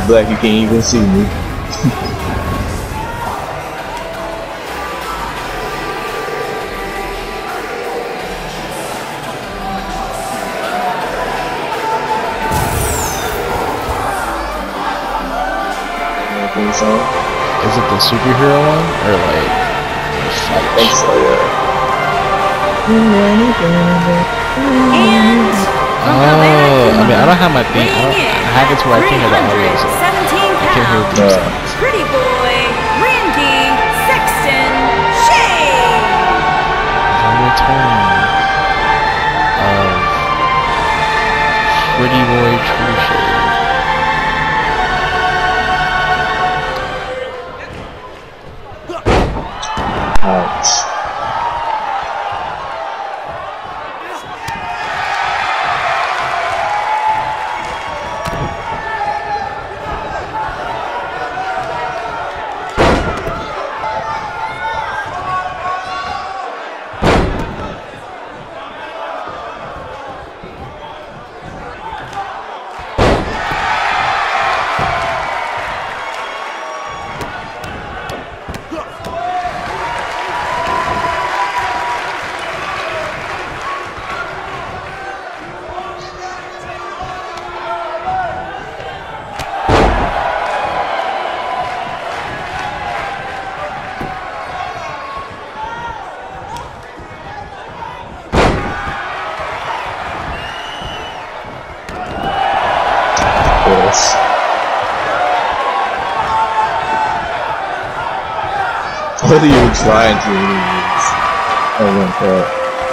black, you can't even see me. So, is it the superhero one or like? I think so, yeah. Oh, I mean, I don't have my thing. I have it to where I can hear the audio. So I can't hear the sounds. Pretty boy, Randy Sexton Shea. The return of Pretty Boy True Shea. Ouch. What are you trying to use? Oh my god.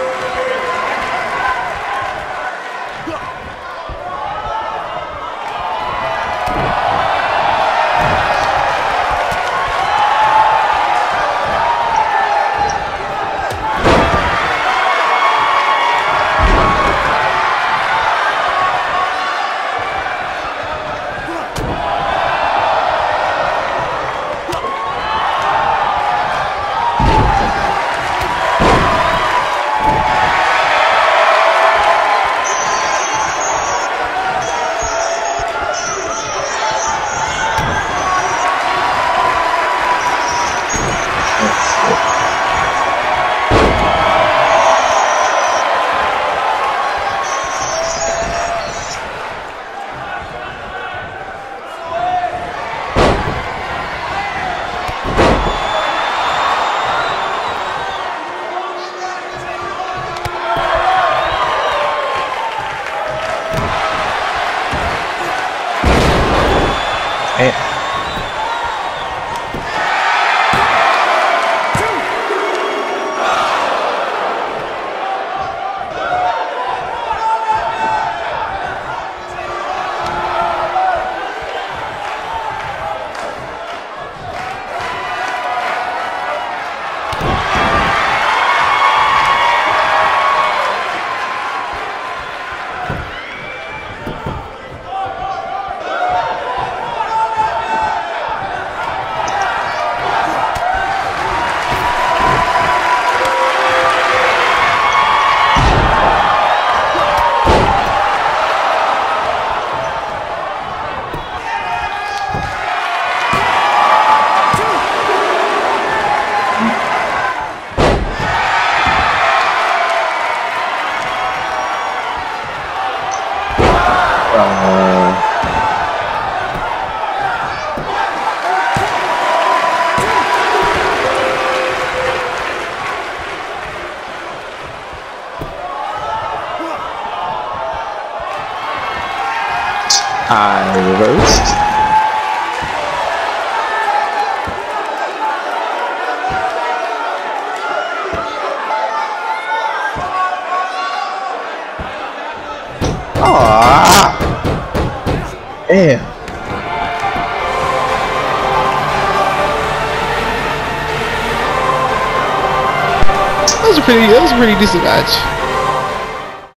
I reversed. Ah, damn. That was a pretty decent match.